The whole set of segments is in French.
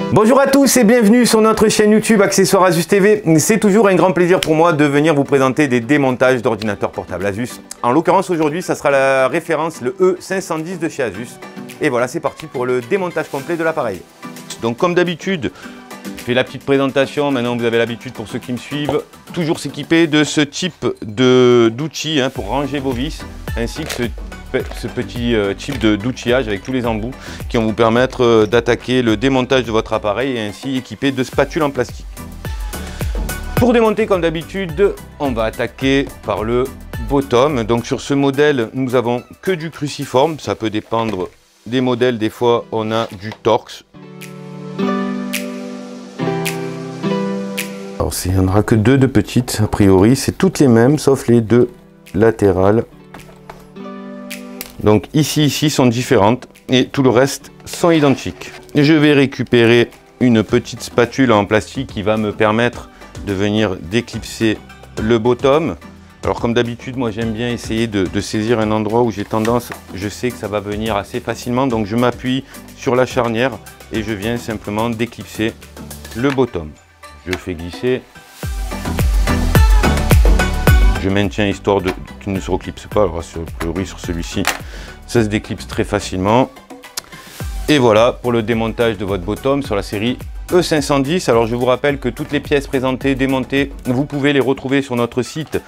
Bonjour à tous et bienvenue sur notre chaîne YouTube Accessoires Asus TV. C'est toujours un grand plaisir pour moi de venir vous présenter des démontages d'ordinateurs portables Asus. En l'occurrence aujourd'hui, ça sera la référence, le E510 de chez Asus. Et voilà, c'est parti pour le démontage complet de l'appareil. Donc comme d'habitude, je fais la petite présentation. Maintenant vous avez l'habitude, pour ceux qui me suivent, toujours s'équiper de ce type d'outil pour ranger vos vis, ainsi que ce petit type d'outillage avec tous les embouts qui vont vous permettre d'attaquer le démontage de votre appareil et ainsi équipé de spatules en plastique. Pour démonter, comme d'habitude, on va attaquer par le bottom. Donc sur ce modèle, nous avons que du cruciforme. Ça peut dépendre des modèles. Des fois, on a du Torx. Alors il n'y en aura que deux de petites, a priori. C'est toutes les mêmes, sauf les deux latérales. Donc ici sont différentes et tout le reste sont identiques. Et je vais récupérer une petite spatule en plastique qui va me permettre de venir déclipser le bottom. Alors comme d'habitude, moi j'aime bien essayer de saisir un endroit où j'ai tendance, je sais que ça va venir assez facilement, donc je m'appuie sur la charnière et je viens simplement déclipser le bottom. Je fais glisser. Je maintiens histoire qu'il ne se reclipse pas. Alors sur celui-ci, ça se déclipse très facilement. Et voilà pour le démontage de votre bottom sur la série E510. Alors je vous rappelle que toutes les pièces présentées, démontées, vous pouvez les retrouver sur notre site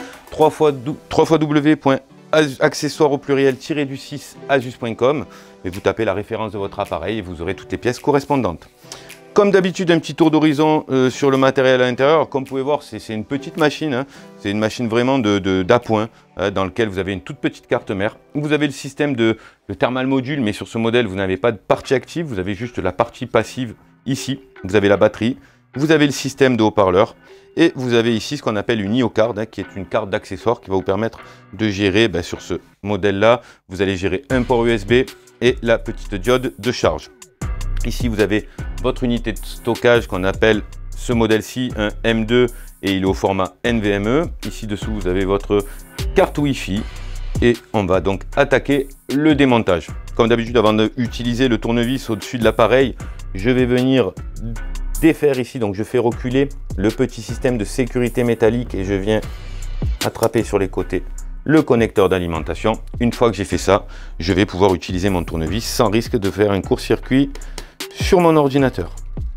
www.accessoires-asus.com et vous tapez la référence de votre appareil et vous aurez toutes les pièces correspondantes. Comme d'habitude, un petit tour d'horizon sur le matériel à l'intérieur. Comme vous pouvez voir, c'est une petite machine. C'est une machine vraiment d'appoint dans lequel vous avez une toute petite carte mère. Vous avez le système de thermal module, mais sur ce modèle, vous n'avez pas de partie active. Vous avez juste la partie passive ici. Vous avez la batterie. Vous avez le système de haut-parleur. Et vous avez ici ce qu'on appelle une IO card, qui est une carte d'accessoire qui va vous permettre de gérer, sur ce modèle-là, vous allez gérer un port USB et la petite diode de charge. Ici, vous avez votre unité de stockage qu'on appelle ce modèle-ci un M2 et il est au format NVMe. Ici dessous, vous avez votre carte Wi-Fi et on va donc attaquer le démontage. Comme d'habitude, avant d'utiliser le tournevis au-dessus de l'appareil, je vais venir défaire ici. Donc, je fais reculer le petit système de sécurité métallique et je viens attraper sur les côtés le connecteur d'alimentation. Une fois que j'ai fait ça, je vais pouvoir utiliser mon tournevis sans risque de faire un court-circuit sur mon ordinateur.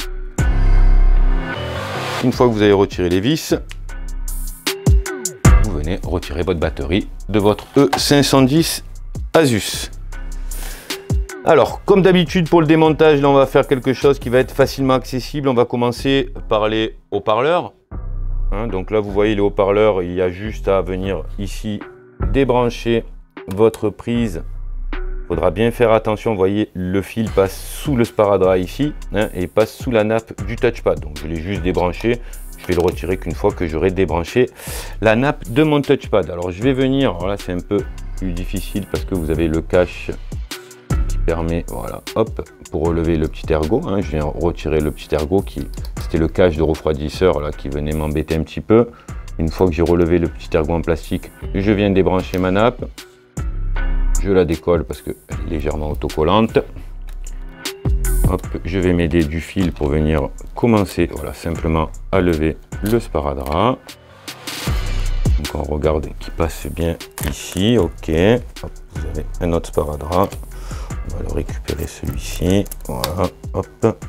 Une fois que vous avez retiré les vis, vous venez retirer votre batterie de votre E510 Asus. Alors, comme d'habitude pour le démontage, là on va faire quelque chose qui va être facilement accessible. On va commencer par les haut-parleurs. Donc là, vous voyez les haut-parleurs, il y a juste à venir ici débrancher votre prise. Il faudra bien faire attention, vous voyez, le fil passe sous le sparadrap ici et passe sous la nappe du touchpad. Donc je l'ai juste débranché, je vais le retirer qu'une fois que j'aurai débranché la nappe de mon touchpad. Alors je vais venir, alors là c'est un peu plus difficile parce que vous avez le cache qui permet, voilà, hop, pour relever le petit ergot. Je viens retirer le petit ergot qui, c'était le cache de refroidisseur là qui venait m'embêter un petit peu. Une fois que j'ai relevé le petit ergot en plastique, je viens débrancher ma nappe. Je la décolle parce qu'elle est légèrement autocollante. Hop, je vais m'aider du fil pour venir commencer, voilà, simplement à lever le sparadrap. Donc on regarde qu'il passe bien ici, ok. Hop, vous avez un autre sparadrap. On va le récupérer celui-ci, voilà, hop.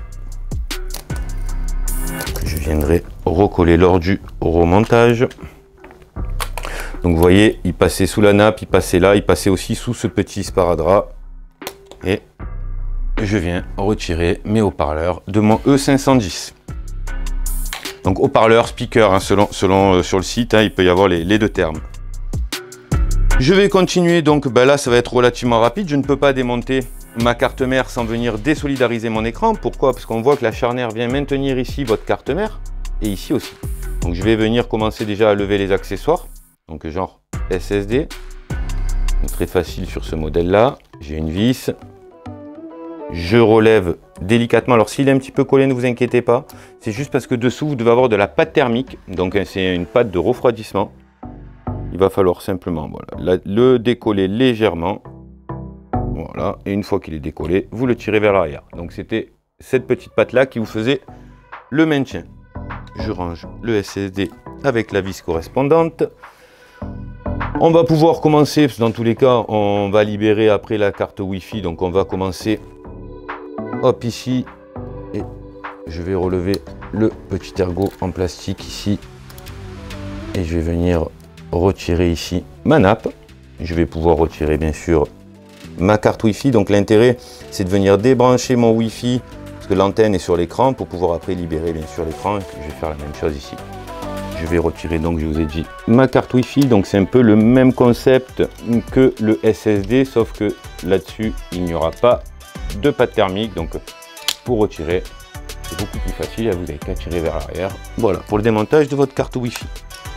Que je viendrai recoller lors du remontage. Donc vous voyez, il passait sous la nappe, il passait là, il passait aussi sous ce petit sparadrap. Et je viens retirer mes haut-parleurs de mon E510. Donc haut-parleur, speaker, selon sur le site, il peut y avoir les deux termes. Je vais continuer, donc là ça va être relativement rapide. Je ne peux pas démonter ma carte mère sans venir désolidariser mon écran. Pourquoi? Parce qu'on voit que la charnière vient maintenir ici votre carte mère et ici aussi. Donc je vais venir commencer déjà à lever les accessoires. Donc genre SSD, donc très facile sur ce modèle là. J'ai une vis, je relève délicatement. Alors s'il est un petit peu collé, ne vous inquiétez pas, c'est juste parce que dessous vous devez avoir de la pâte thermique, donc c'est une pâte de refroidissement. Il va falloir simplement, voilà, le décoller légèrement, voilà, et une fois qu'il est décollé, vous le tirez vers l'arrière. Donc c'était cette petite patte là qui vous faisait le maintien. Je range le SSD avec la vis correspondante. On va pouvoir commencer, parce que dans tous les cas, on va libérer après la carte Wi-Fi. Donc on va commencer, hop, ici. Et je vais relever le petit ergot en plastique ici. Et je vais venir retirer ici ma nappe. Je vais pouvoir retirer bien sûr ma carte Wi-Fi. Donc l'intérêt, c'est de venir débrancher mon Wi-Fi, parce que l'antenne est sur l'écran, pour pouvoir après libérer bien sûr l'écran. Je vais faire la même chose ici. Je vais retirer, donc je vous ai dit, ma carte Wi-Fi. Donc c'est un peu le même concept que le SSD, sauf que là-dessus, il n'y aura pas de patte thermique. Donc pour retirer, c'est beaucoup plus facile. Vous n'avez qu'à tirer vers l'arrière. Voilà, pour le démontage de votre carte Wi-Fi.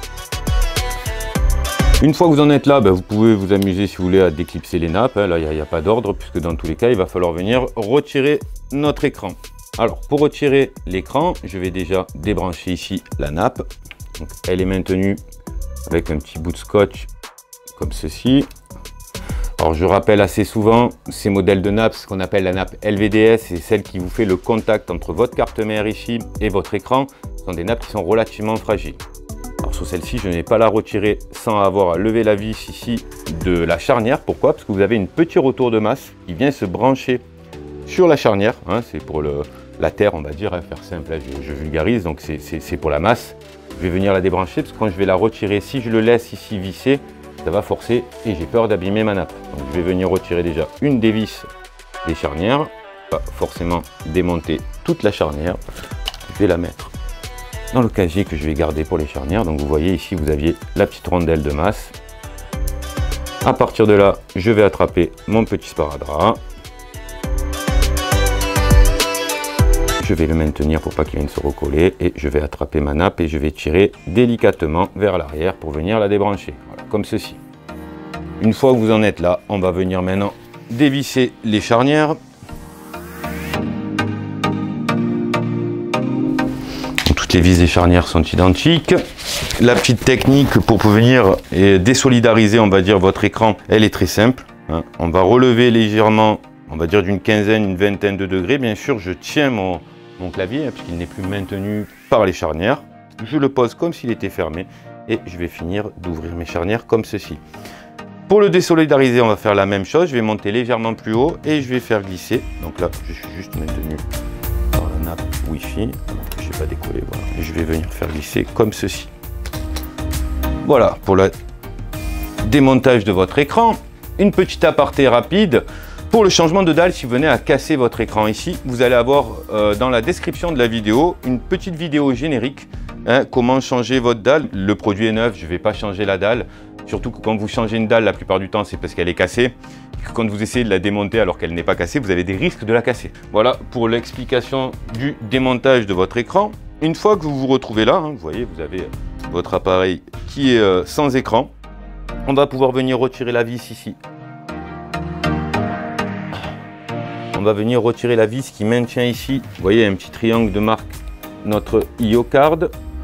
Une fois que vous en êtes là, vous pouvez vous amuser si vous voulez à déclipser les nappes. Là, il n'y a pas d'ordre, puisque dans tous les cas, il va falloir venir retirer notre écran. Alors, pour retirer l'écran, je vais déjà débrancher ici la nappe. Donc, elle est maintenue avec un petit bout de scotch comme ceci. Alors, je rappelle assez souvent ces modèles de nappe, ce qu'on appelle la nappe LVDS, c'est celle qui vous fait le contact entre votre carte mère ici et votre écran. Ce sont des nappes qui sont relativement fragiles. Alors sur celle-ci, je n'ai pas la retirer sans avoir à lever la vis ici de la charnière. Pourquoi? Parce que vous avez une petite retour de masse qui vient se brancher sur la charnière. C'est pour la terre, on va dire, faire simple. Là, je vulgarise, donc c'est pour la masse. Je vais venir la débrancher parce que quand je vais la retirer, si je le laisse ici visser, ça va forcer et j'ai peur d'abîmer ma nappe. Donc je vais venir retirer déjà une des vis des charnières. Pas forcément démonter toute la charnière. Je vais la mettre dans le casier que je vais garder pour les charnières. Donc vous voyez ici, vous aviez la petite rondelle de masse. À partir de là, je vais attraper mon petit sparadrap. Je vais le maintenir pour pas qu'il vienne se recoller et je vais attraper ma nappe et je vais tirer délicatement vers l'arrière pour venir la débrancher. Voilà, comme ceci. Une fois que vous en êtes là, on va venir maintenant dévisser les charnières. Toutes les vis des charnières sont identiques. La petite technique pour venir désolidariser, on va dire, votre écran, elle est très simple. On va relever légèrement, on va dire d'une quinzaine, une vingtaine de degrés. Bien sûr, je tiens mon clavier, puisqu'il n'est plus maintenu par les charnières. Je le pose comme s'il était fermé et je vais finir d'ouvrir mes charnières comme ceci. Pour le désolidariser, on va faire la même chose. Je vais monter légèrement plus haut et je vais faire glisser. Donc là, je suis juste maintenu par la nappe Wi-Fi. Je ne vais pas décoller, voilà. Et je vais venir faire glisser comme ceci. Voilà, pour le démontage de votre écran. Une petite aparté rapide. Pour le changement de dalle, si vous venez à casser votre écran ici, vous allez avoir dans la description de la vidéo une petite vidéo générique. Comment changer votre dalle. Le produit est neuf, je ne vais pas changer la dalle. Surtout que quand vous changez une dalle, la plupart du temps, c'est parce qu'elle est cassée. Et que quand vous essayez de la démonter alors qu'elle n'est pas cassée, vous avez des risques de la casser. Voilà pour l'explication du démontage de votre écran. Une fois que vous vous retrouvez là, vous voyez, vous avez votre appareil qui est sans écran. On va pouvoir venir retirer la vis ici. On va venir retirer la vis qui maintient ici. Vous voyez, un petit triangle de marque, notre IO-Card.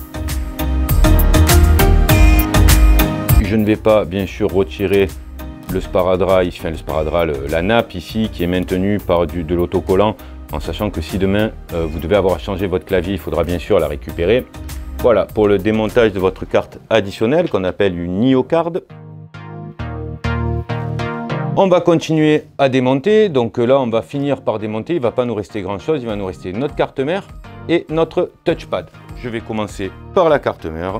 Je ne vais pas, bien sûr, retirer le sparadrap, la nappe ici, qui est maintenue par de l'autocollant, en sachant que si demain, vous devez avoir à changer votre clavier, il faudra bien sûr la récupérer. Voilà, pour le démontage de votre carte additionnelle, qu'on appelle une IO-Card. On va continuer à démonter, donc là on va finir par démonter, il ne va pas nous rester grand chose, il va nous rester notre carte mère et notre touchpad. Je vais commencer par la carte mère.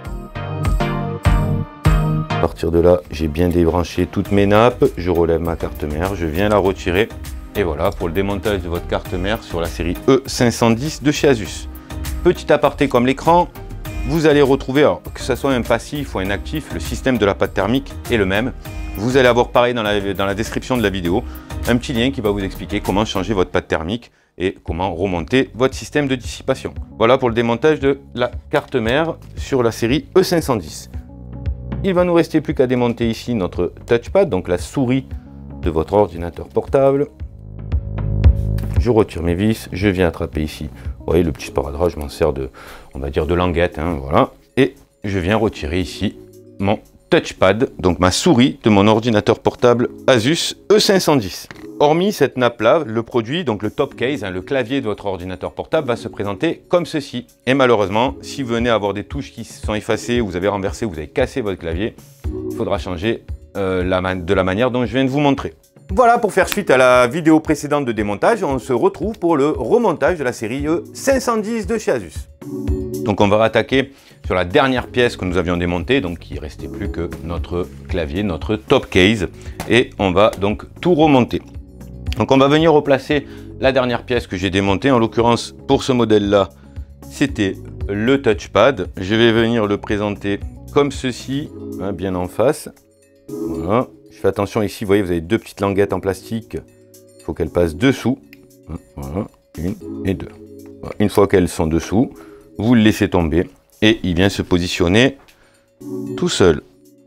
À partir de là, j'ai bien débranché toutes mes nappes, je relève ma carte mère, je viens la retirer. Et voilà pour le démontage de votre carte mère sur la série E510 de chez Asus. Petit aparté comme l'écran, vous allez retrouver, alors, que ce soit un passif ou un actif, le système de la patte thermique est le même. Vous allez avoir pareil dans la description de la vidéo, un petit lien qui va vous expliquer comment changer votre patte thermique et comment remonter votre système de dissipation. Voilà pour le démontage de la carte mère sur la série E510. Il va nous rester plus qu'à démonter ici notre touchpad, donc la souris de votre ordinateur portable. Je retire mes vis, je viens attraper ici. Vous voyez le petit sparadrap, je m'en sers de, on va dire, de languette, voilà. Et je viens retirer ici mon touchpad, donc ma souris de mon ordinateur portable Asus E510. hormis cette nappe-là, le produit, donc le top case, le clavier de votre ordinateur portable, va se présenter comme ceci. Et malheureusement, si vous venez à avoir des touches qui sont effacées, vous avez renversé, vous avez cassé votre clavier, il faudra changer de la manière dont je viens de vous montrer. Voilà, pour faire suite à la vidéo précédente de démontage, on se retrouve pour le remontage de la série E510 de chez Asus. Donc on va attaquer sur la dernière pièce que nous avions démontée, donc il ne restait plus que notre clavier, notre top case, et on va donc tout remonter. Donc on va venir replacer la dernière pièce que j'ai démontée, en l'occurrence pour ce modèle-là, c'était le touchpad. Je vais venir le présenter comme ceci, hein, bien en face. Voilà. Je fais attention ici, vous voyez, vous avez deux petites languettes en plastique, il faut qu'elles passent dessous. Voilà, une et deux. Voilà. Une fois qu'elles sont dessous, vous le laissez tomber et il vient se positionner tout seul.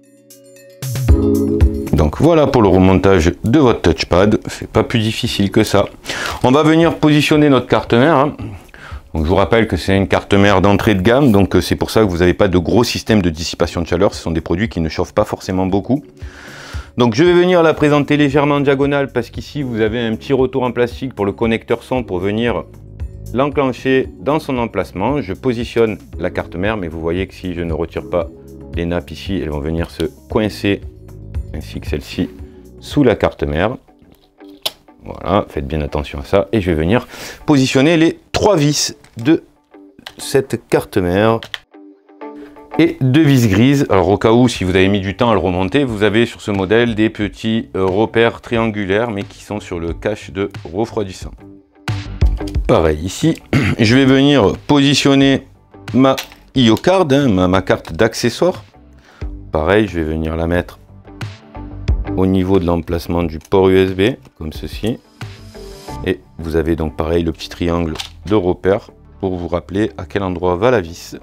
Donc voilà pour le remontage de votre touchpad, c'est pas plus difficile que ça. On va venir positionner notre carte mère. Hein. Donc je vous rappelle que c'est une carte mère d'entrée de gamme, donc c'est pour ça que vous n'avez pas de gros système de dissipation de chaleur. Ce sont des produits qui ne chauffent pas forcément beaucoup. Donc je vais venir la présenter légèrement en diagonale parce qu'ici vous avez un petit retour en plastique pour le connecteur son pour venir l'enclencher dans son emplacement. Je positionne la carte mère, mais vous voyez que si je ne retire pas les nappes ici, elles vont venir se coincer, ainsi que celle-ci, sous la carte mère. Voilà, faites bien attention à ça. Et je vais venir positionner les 3 vis de cette carte mère. Et 2 vis grises. Alors au cas où, si vous avez mis du temps à le remonter, vous avez sur ce modèle des petits repères triangulaires, mais qui sont sur le cache de refroidissant. Pareil ici, je vais venir positionner ma IO card, hein, ma carte d'accessoire. Pareil, je vais venir la mettre au niveau de l'emplacement du port USB, comme ceci. Et vous avez donc pareil le petit triangle de repère pour vous rappeler à quel endroit va la vis.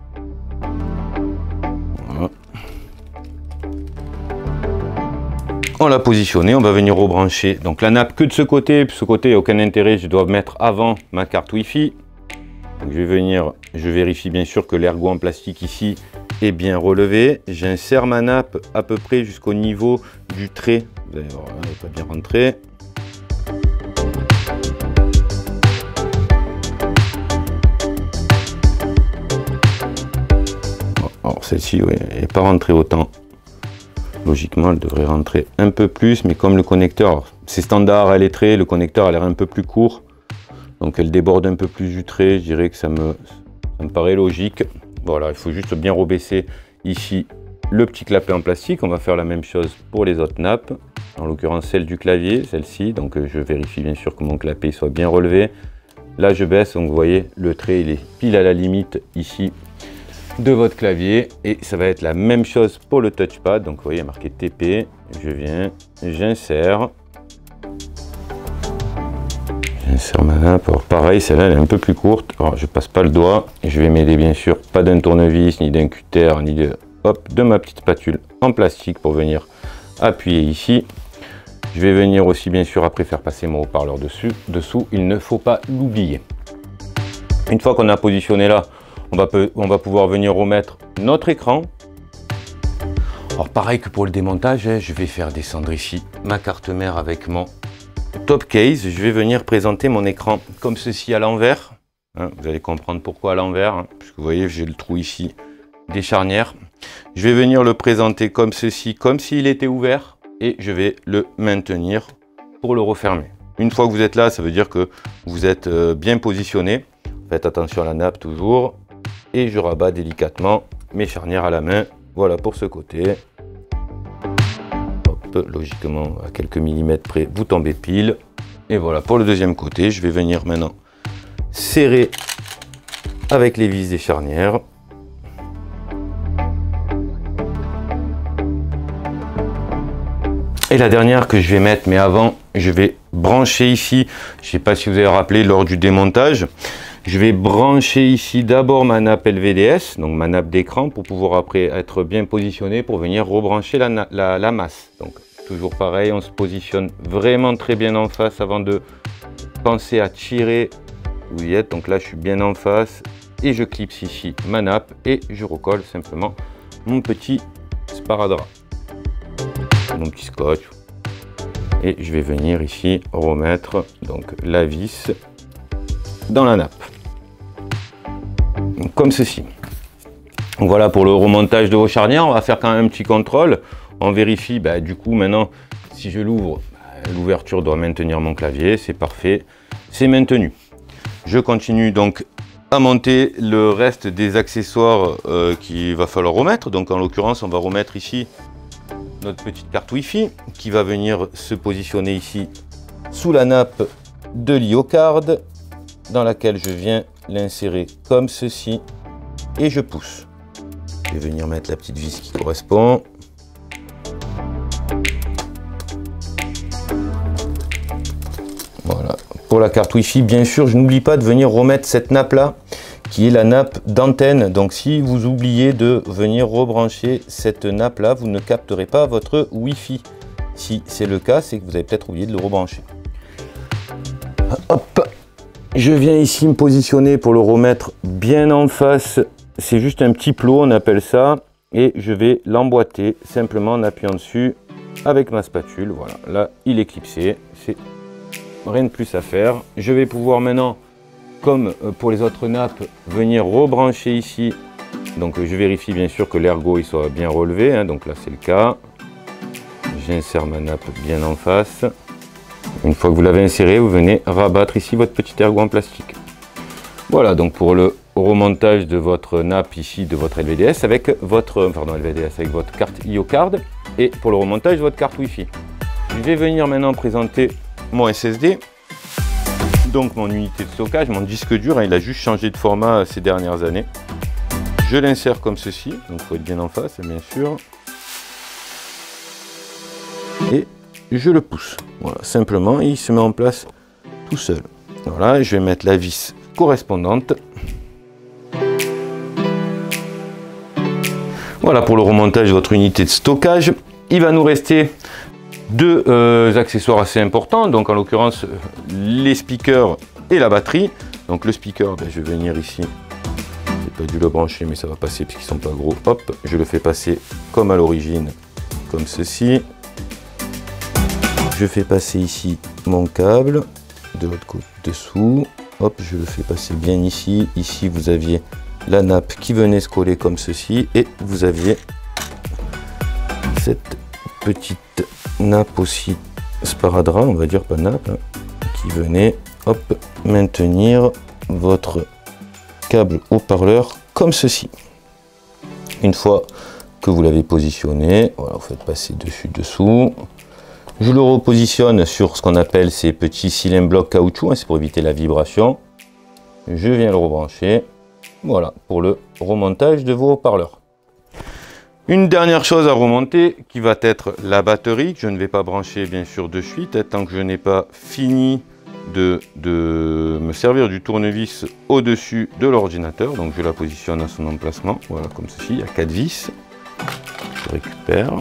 Voilà. On l'a positionné, on va venir rebrancher donc la nappe que de ce côté, puis ce côté il n'y a aucun intérêt, je dois mettre avant ma carte Wi-Fi. Donc je vais venir, je vérifie bien sûr que l'ergot en plastique ici est bien relevé. J'insère ma nappe à peu près jusqu'au niveau du trait. Vous allez voir, elle n'est pas bien rentrée. Alors celle-ci, oui, elle n'est pas rentrée autant. Logiquement, elle devrait rentrer un peu plus, mais comme le connecteur, c'est standard à l'étrait, le connecteur a l'air un peu plus court. Donc elle déborde un peu plus du trait, je dirais que ça me paraît logique. Voilà, il faut juste bien rebaisser ici le petit clapet en plastique. On va faire la même chose pour les autres nappes, en l'occurrence celle du clavier, celle-ci. Donc je vérifie bien sûr que mon clapet soit bien relevé. Là je baisse, donc vous voyez le trait il est pile à la limite ici de votre clavier, et ça va être la même chose pour le touchpad. Donc vous voyez marqué TP, je viens, j'insère ma nappe. Alors pareil, celle-là elle est un peu plus courte, alors je passe pas le doigt et je vais m'aider bien sûr pas d'un tournevis ni d'un cutter ni de ma petite spatule en plastique pour venir appuyer ici. Je vais venir aussi bien sûr après faire passer mon haut-parleur dessous, il ne faut pas l'oublier. Une fois qu'on a positionné là, on va pouvoir venir remettre notre écran. Alors pareil que pour le démontage, je vais faire descendre ici ma carte mère avec mon top case. Je vais venir présenter mon écran comme ceci à l'envers. Vous allez comprendre pourquoi à l'envers, puisque vous voyez j'ai le trou ici des charnières. Je vais venir le présenter comme ceci, comme s'il était ouvert, et je vais le maintenir pour le refermer. Une fois que vous êtes là, ça veut dire que vous êtes bien positionné. Faites attention à la nappe toujours. Et je rabats délicatement mes charnières à la main. Voilà pour ce côté. Hop, logiquement, à quelques millimètres près, vous tombez pile. Et voilà pour le deuxième côté. Je vais venir maintenant serrer avec les vis des charnières. Et la dernière que je vais mettre, mais avant, je vais brancher ici. Je ne sais pas si vous avez rappelé lors du démontage. Je vais brancher ici d'abord ma nappe LVDS, donc ma nappe d'écran, pour pouvoir après être bien positionné pour venir rebrancher la masse. Donc toujours pareil, on se positionne vraiment très bien en face avant de penser à tirer. Vous y êtes, donc là je suis bien en face et je clipse ici ma nappe et je recolle simplement mon petit sparadrap, mon petit scotch. Et je vais venir ici remettre donc la vis dans la nappe. Comme ceci. Donc voilà pour le remontage de vos charnières. On va faire quand même un petit contrôle. On vérifie, du coup maintenant, si je l'ouvre, l'ouverture doit maintenir mon clavier. C'est parfait, c'est maintenu. Je continue donc à monter le reste des accessoires qu'il va falloir remettre. Donc en l'occurrence, on va remettre ici notre petite carte Wi-Fi qui va venir se positionner ici sous la nappe de l'IO-Card dans laquelle je viens l'insérer comme ceci et je pousse. Je vais venir mettre la petite vis qui correspond. Voilà. Pour la carte Wi-Fi, bien sûr, je n'oublie pas de venir remettre cette nappe là qui est la nappe d'antenne. Donc si vous oubliez de venir rebrancher cette nappe là, vous ne capterez pas votre Wi-Fi. Si c'est le cas, c'est que vous avez peut-être oublié de le rebrancher. Hop, je viens ici me positionner pour le remettre bien en face. C'est juste un petit plot, on appelle ça. Et je vais l'emboîter simplement en appuyant dessus avec ma spatule. Voilà, là il est clipsé. C'est rien de plus à faire. Je vais pouvoir maintenant, comme pour les autres nappes, venir rebrancher ici. Donc je vérifie bien sûr que l'ergot il soit bien relevé, hein, donc là c'est le cas. J'insère ma nappe bien en face. Une fois que vous l'avez inséré, vous venez rabattre ici votre petit ergot en plastique. Voilà donc pour le remontage de votre nappe ici, de votre LVDS avec votre, avec votre carte IO-Card et pour le remontage de votre carte Wi-Fi. Je vais venir maintenant présenter mon SSD. Donc mon unité de stockage, mon disque dur, il a juste changé de format ces dernières années. Je l'insère comme ceci, donc il faut être bien en face, bien sûr. Et je le pousse. Voilà, simplement, il se met en place tout seul. Voilà, je vais mettre la vis correspondante. Voilà pour le remontage de votre unité de stockage. Il va nous rester deux accessoires assez importants, donc en l'occurrence les speakers et la batterie. Donc le speaker, je vais venir ici, j'ai pas dû le brancher mais ça va passer puisqu'ils sont pas gros. Hop, je le fais passer comme à l'origine, comme ceci. Je fais passer ici mon câble de l'autre côté dessous. Hop, je le fais passer bien ici. Ici vous aviez la nappe qui venait se coller comme ceci et vous aviez cette petite nappe aussi sparadrap, on va dire, pas nappe, hein, qui venait hop maintenir votre câble haut-parleur comme ceci. Une fois que vous l'avez positionné, voilà, vous faites passer dessus dessous. Je le repositionne sur ce qu'on appelle ces petits cylindres blocs caoutchouc, hein, c'est pour éviter la vibration. Je viens le rebrancher. Voilà pour le remontage de vos haut-parleurs. Une dernière chose à remonter qui va être la batterie que je ne vais pas brancher bien sûr de suite tant que je n'ai pas fini de me servir du tournevis au-dessus de l'ordinateur. Donc je la positionne à son emplacement, voilà comme ceci, il y a 4 vis. Je récupère.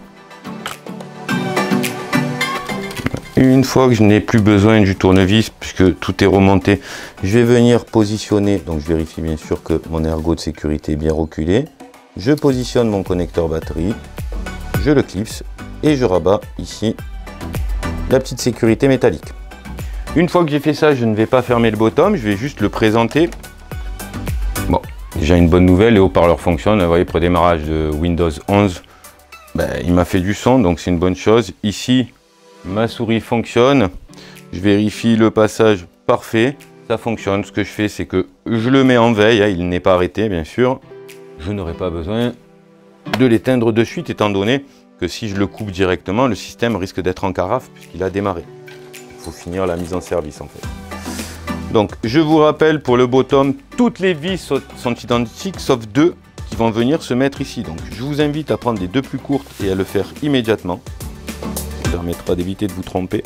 Une fois que je n'ai plus besoin du tournevis puisque tout est remonté, je vais venir positionner, donc je vérifie bien sûr que mon ergot de sécurité est bien reculé. Je positionne mon connecteur batterie, je le clipse et je rabats ici la petite sécurité métallique. Une fois que j'ai fait ça, je ne vais pas fermer le bottom, je vais juste le présenter. Bon, déjà une bonne nouvelle, les haut-parleurs fonctionnent. Vous voyez, pour le démarrage de Windows 11, il m'a fait du son, donc c'est une bonne chose. Ici, ma souris fonctionne. Je vérifie le passage parfait, ça fonctionne. Ce que je fais, c'est que je le mets en veille, hein, il n'est pas arrêté bien sûr. Je n'aurai pas besoin de l'éteindre de suite étant donné que si je le coupe directement, le système risque d'être en carafe puisqu'il a démarré. Il faut finir la mise en service en fait. Donc je vous rappelle pour le bottom, toutes les vis sont identiques sauf deux qui vont venir se mettre ici. Donc je vous invite à prendre les deux plus courtes et à le faire immédiatement. Ça permettra d'éviter de vous tromper.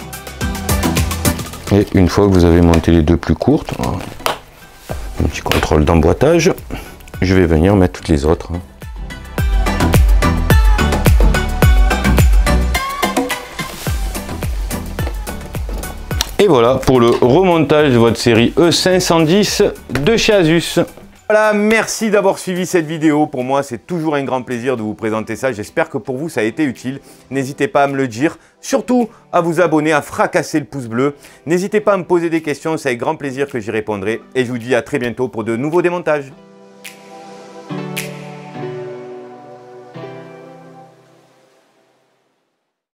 Et une fois que vous avez monté les deux plus courtes, un petit contrôle d'emboîtage. Je vais venir mettre toutes les autres. Et voilà pour le remontage de votre série E510 de chez Asus. Voilà, merci d'avoir suivi cette vidéo. Pour moi, c'est toujours un grand plaisir de vous présenter ça. J'espère que pour vous, ça a été utile. N'hésitez pas à me le dire. Surtout, à vous abonner, à fracasser le pouce bleu. N'hésitez pas à me poser des questions. C'est avec grand plaisir que j'y répondrai. Et je vous dis à très bientôt pour de nouveaux démontages.